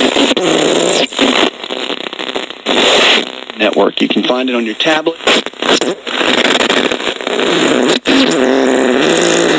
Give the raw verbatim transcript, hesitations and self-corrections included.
Network. You can find it on your tablet.